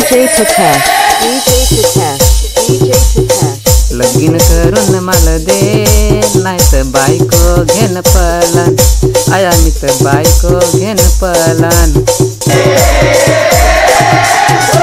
Titesh, DJ Titesh. लगीन करून मला दे, नाही तर बायको घेन पलान. आया मी तर बायको घेन पलान.